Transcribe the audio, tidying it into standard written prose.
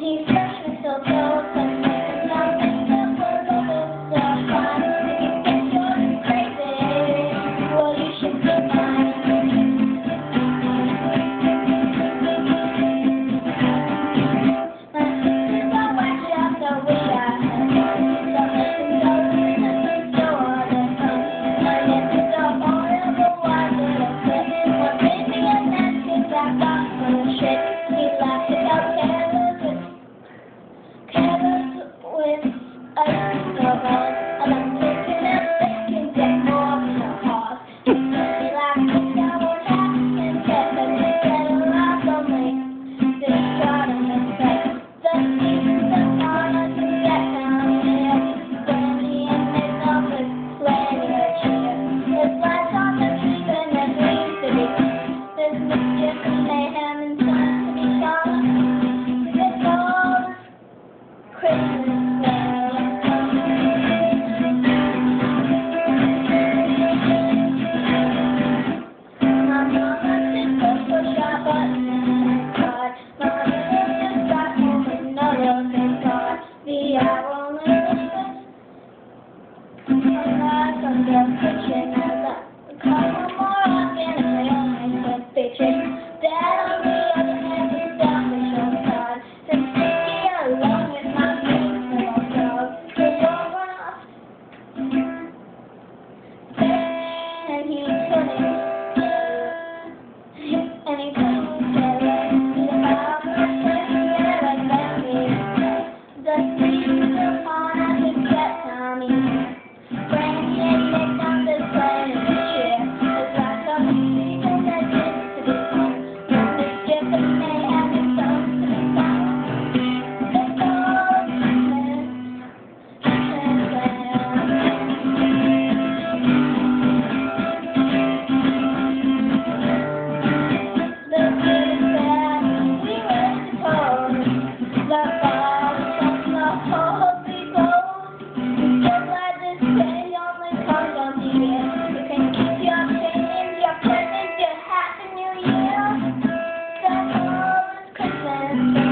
These freshmen still close and nothing that we're living so fun. If you think you're crazy, well you should be mine. My sisters are wacky, I so wish I had one. So listen, go listen, so all the fun. My lips are horrible, one little clip. One baby and then kick that box full of shit. He laughs about with ice snowballs, and I'm thinking if they can get more than a horse. He laughs at our hat and said that we better laugh only. This shot in his face. The seasons are on us to get down here. Brandy and midnight with plenty of cheer. There's lights on the street and there seems to be fun. There's mischief and mayhem and fun to be found. It's all Christmas. Christmas.